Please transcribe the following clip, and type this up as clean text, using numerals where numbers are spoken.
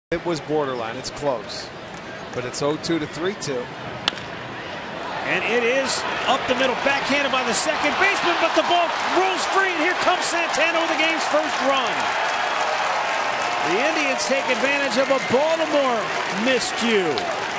It was borderline. It's close. But it's 0-2 to 3-2. And it is up the middle, backhanded by the second baseman, but the ball rolls free, and here comes Santana with the game's first run. The Indians take advantage of a Baltimore miscue.